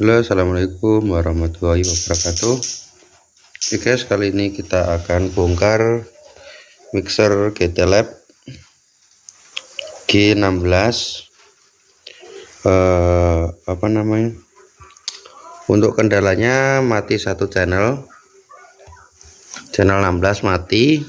Halo, assalamualaikum warahmatullahi wabarakatuh. Oke guys, kali ini kita akan bongkar mixer GT Lab G16. Untuk kendalanya mati satu channel 16 mati,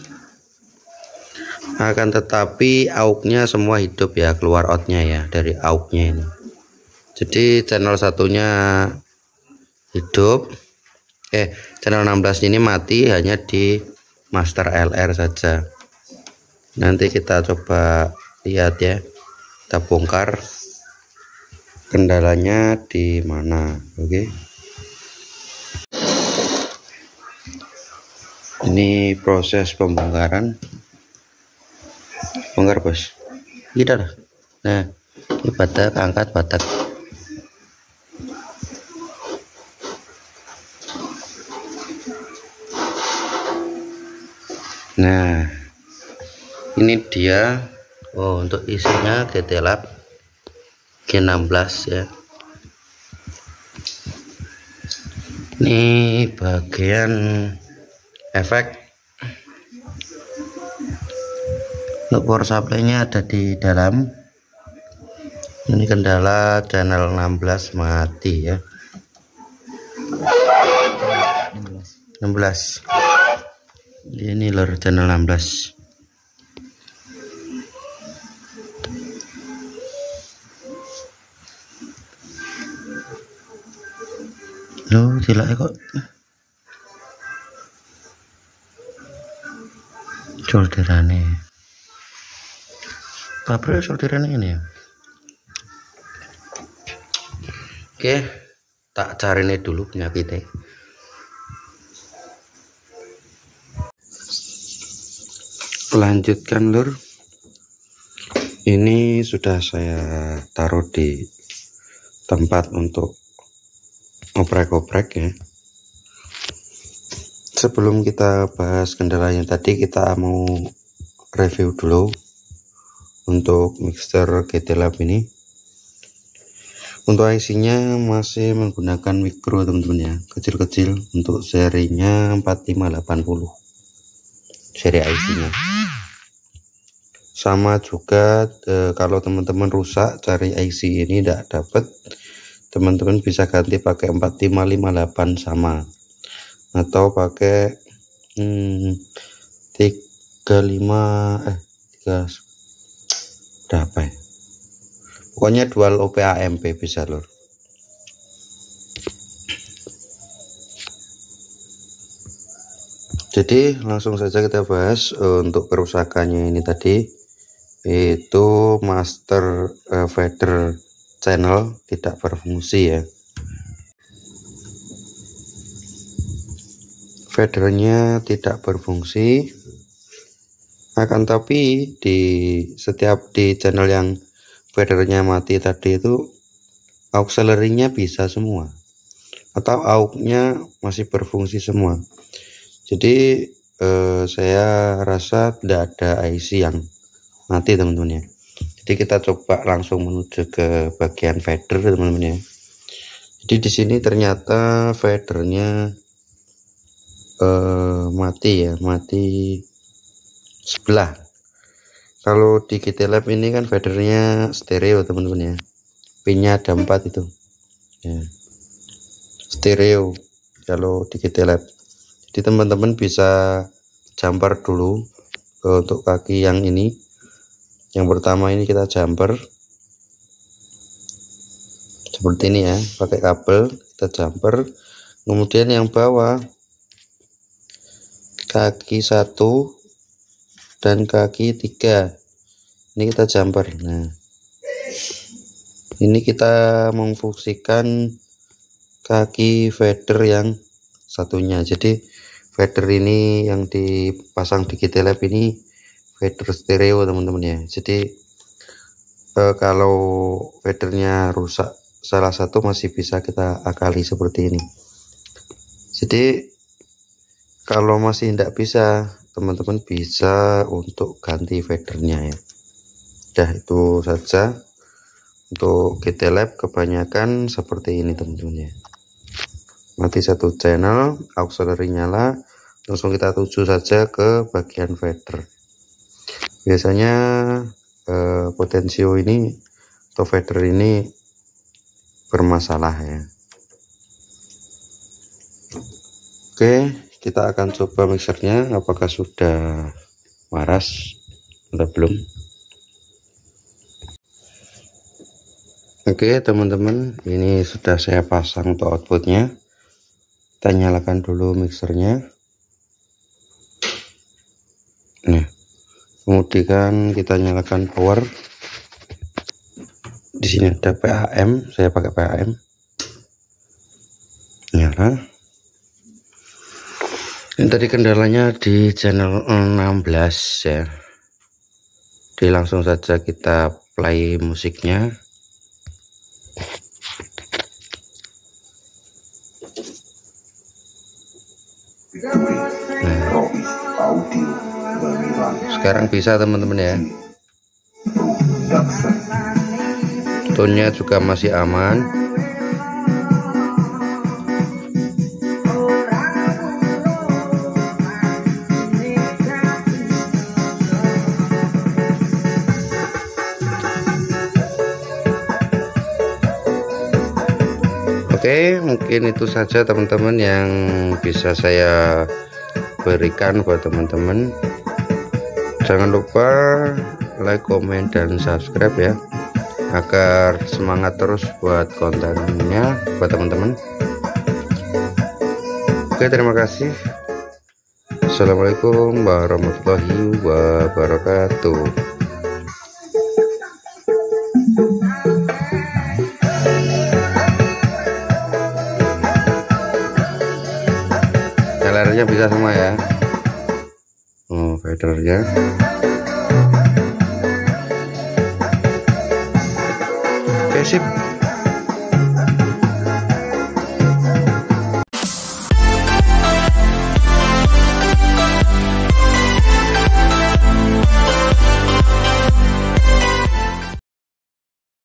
akan tetapi AUX-nya semua hidup ya, keluar outnya ya dari AUX-nya ini. Jadi channel satunya hidup, channel 16 ini mati, hanya di master LR saja. Nanti kita coba lihat ya, kita bongkar kendalanya di mana. Oke, ini proses pembongkaran. Bongkar bos, gitu lah. Nah, ini batak, angkat batak. Nah, ini dia. Untuk isinya GT Lab G16 ya. Ini bagian efek. Untuk power supply-nya ada di dalam. Ini kendala channel 16 mati ya. 16. Ini lor channel 16. Loh, tidak kok. Solderannya. Pabrik solderannya ini ya. Oke, tak cari ini dulu penyakitnya. Lanjutkan lur, ini sudah saya taruh di tempat untuk oprek-oprek ya. Sebelum kita bahas kendalanya tadi, kita mau review dulu untuk mixer GT Lab ini. Untuk IC-nya masih menggunakan micro teman-teman ya, kecil-kecil, untuk serinya 4580 seri IC-nya. Sama juga kalau teman-teman rusak cari IC ini tidak dapat, teman-teman bisa ganti pakai 4558 sama, atau pakai 3 berapa ya, pokoknya dual OPAMP bisa lor. Jadi langsung saja kita bahas untuk kerusakannya ini tadi, itu master fader channel tidak berfungsi ya. Fadernya tidak berfungsi, akan tapi di channel yang fadernya mati tadi itu auxiliary-nya bisa semua, atau AUX-nya masih berfungsi semua. Jadi saya rasa tidak ada IC yang mati teman-teman ya. Jadi kita coba langsung menuju ke bagian fader teman-teman ya. Jadi di sini ternyata fadernya mati ya, mati sebelah. Kalau di GT Lab ini kan fadernya stereo teman-teman ya, pinnya ada 4 itu ya, stereo kalau di GT Lab. Jadi teman-teman bisa jumper dulu untuk kaki yang ini. Yang pertama ini kita jumper seperti ini ya, pakai kabel kita jumper. Kemudian yang bawah kaki 1 dan kaki 3 ini kita jumper. Nah, ini kita memfungsikan kaki fader yang satunya. Jadi fader ini yang dipasang di GT Lab ini fader stereo teman-teman ya. Jadi kalau fadernya rusak salah satu masih bisa kita akali seperti ini. Jadi kalau masih tidak bisa, teman-teman bisa untuk ganti fadernya ya. Udah itu saja Untuk GT Lab kebanyakan seperti ini teman-teman ya. Mati satu channel, auxiliary nyala, langsung kita tuju saja ke bagian fader. Biasanya potensio ini atau fader ini bermasalah ya. Oke, kita akan coba mixernya apakah sudah waras atau belum. Oke teman-teman, ini sudah saya pasang untuk outputnya. Kita nyalakan dulu mixernya. Nah, kemudian kita nyalakan power. Di sini ada PAM, saya pakai PAM. Nyala. Ini tadi kendalanya di channel 16 ya. Jadi langsung saja kita play musiknya. Sekarang bisa teman-teman ya. Tone-nya juga masih aman. Oke, mungkin itu saja teman-teman yang bisa saya berikan buat teman-teman. Jangan lupa like, komen, dan subscribe ya, agar semangat terus buat kontennya buat teman-teman. Oke, terima kasih. Assalamualaikum warahmatullahi wabarakatuh. Layarnya bisa semua ya. Oh, fadernya. Oke, sip.